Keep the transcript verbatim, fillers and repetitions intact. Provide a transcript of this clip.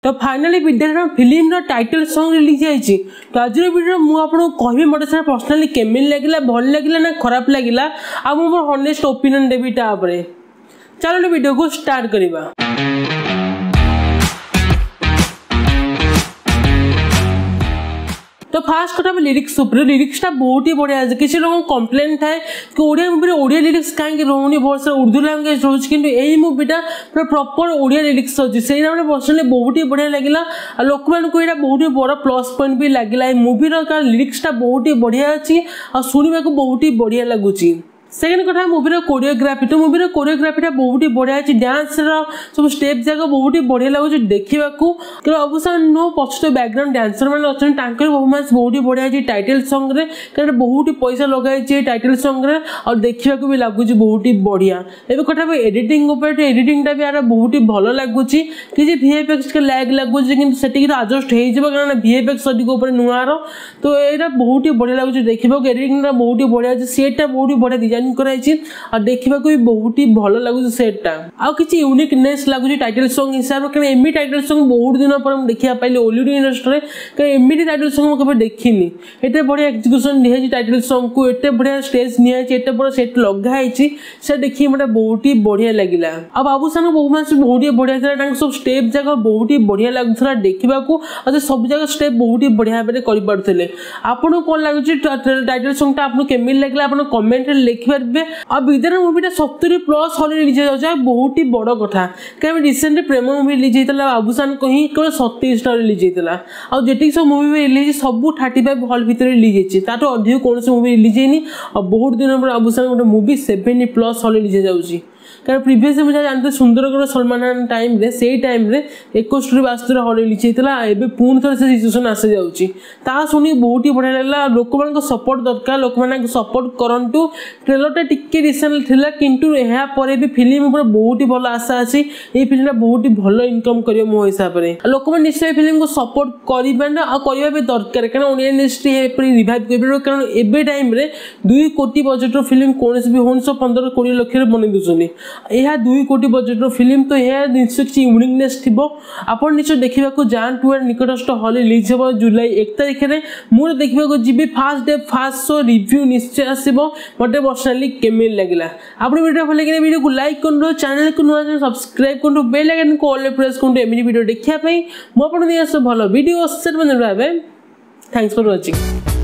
तो finally Vidyadhar film title song release होती। तो आज वीडियो मुझे कहि मत सर पर्सनाली केमी लगे भल लगे ना खराब लगे आ मोर हनेस्ट ओपिनियन देवी तापर। चलो वीडियो को स्टार्ट करवा। तो फास्ट कथा लिरिक्स उपर लिरिक्सटा बहुत ही बढ़िया है। किसी लोग कंप्लेन थाए कि ओडिया मूवी ओडिया लिरिक्स कहीं रोनी बहुत सारा उर्दू लैंग्वेज रोज कि यही मूवीटा पूरा प्रॉपर ओडिया लिरिक्स अच्छी से पर्सनाली बहुत ही बढ़िया लगे। लोक मैं बहुत ही बड़ा प्लस पॉइंट भी लगे। मूवीर लिरिक्सटा बहुत ही बढ़िया अच्छी और शुणा बहुत ही बढ़िया लगुच। सेकेंड कथा मूवीर कोरियोग्राफी। तो मूवीर कोरियोग्राफीटा बहुत ही बढ़िया अच्छी। डांस सब स्टेप जाक बहुत ही बढ़िया लगुच देखा। अवश्य नो पछते बैकग्राउंड डांसर मैंने अच्छे परफॉर्मेंस बहुत ही बढ़िया अच्छी टाइटल सॉन्ग रे कहीं बहुत ही पैसा लगाई टाइटल सॉन्ग रे और देखा भी लगुच बहुत ही बढ़िया। एवं कथा एडिटिंग उपर एडिटिंगटा भी यार बहुत ही भल लगुच। किसी वीएफएक्स के लैग लगुच कि आडजस्ट हो कारण वीएफएक्स अधिक नुआर। तो यहाँ बहुत ही बढ़िया लगुच देखा। एडिटिंगटा बहुत ही बढ़िया अच्छी। सेटा बहुत ही बढ़िया डिजाइन कराई और देखा भी बहुत ही भल लगुच। सेटा आ किसी यूनिकनेस लगुच टाइटल सॉन्ग हिसाब से। कहीं एमि टाइटल सॉन्ग बहुत दिन पर देखा पाइली ओलीवुड इंडस्ट्री कहीं एमि टाइटल सॉन्ग मुझे देखनी। एटे बढ़िया एक्जिक्यूशन निहाई टाइटल सॉन्ग को एटे बढ़िया स्टेज निहाई एटे बड़ा सेट लगाई से देखिए मतलब बहुत ही बढ़िया लगे। अब बाबूसान परफॉर्मेंस बहुत ही बढ़िया था। सब स्टेप जगह बहुत ही बढ़िया लगुला देखा और सब जगह स्टेप बहुत ही बढ़िया भाव करें। आपको कौन लगुच टाइटल सॉन्गटा आपको केमी लगे आप कमेंट लिखिपारे। और विद्याधर मूवीटा सत्तरी प्लस हल रिलीज हो बहुत ही बड़ कथा। कहीं रिसेंटली प्रेम मूवी रिलीज होता बाबूसान को ही केवल सत्तीस टा रिलीज होता और जी सब मूवी रिलीज सब थर्टी फाइव हल भितर रिलीज होती अधिक कौन मूवी रिलीज होनी। और बहुत दिन पर बाबूसान गोटे movie seventy plus hall release जाऊँगी। कारण प्रिवियस मुझे जानते सुंदरगढ़ सलमान खान टाइम रे से टाइम रे इक्कीस बास्तुर हल रिलीज होता है। पुणी थे से सिचुएसन आसी जा शुणी बहुत ही बढ़िया लगा। लोक मान सपोर्ट दरकार लोक मैंने सपोर्ट करूँ। ट्रेलरटा टिके रिसेंट था किंतु यापर भी फिल्म बहुत ही भल आशा अच्छी। ये फिल्मटा बहुत ही भल इनकम कर मो हिसाब से लोक मैंने निश्चय फिल्म को सपोर्ट करवा भी दरकार। कारण ओडिया इंडस्ट्री रिवाइव कर कारण एवं टाइम दुई कोटी बजेटर फिल्म कौन भी हो पंद्रह कोटी लक्ष बन दूसरी। यह दुई कोटी बजेटर फिल्म तो यह निश्चय किसी यूनिकनेस थी। आप निश्चय देखा जातु निकटस्थ हल रिलीज हो जुलाई एक तारीख में। मुझे देखा जी first day first show review निश्चय आसो मत पर्सनाली केमी लगे। आप वीडियो भल लगे वीडियो को लाइक करूँ चैनल को नुआ सब्सक्राइब करूँ बेल आइकन को ऑल प्रेस करूँ एमती वीडियो देखापी मुझे भल वीडियो। Thanks for watching.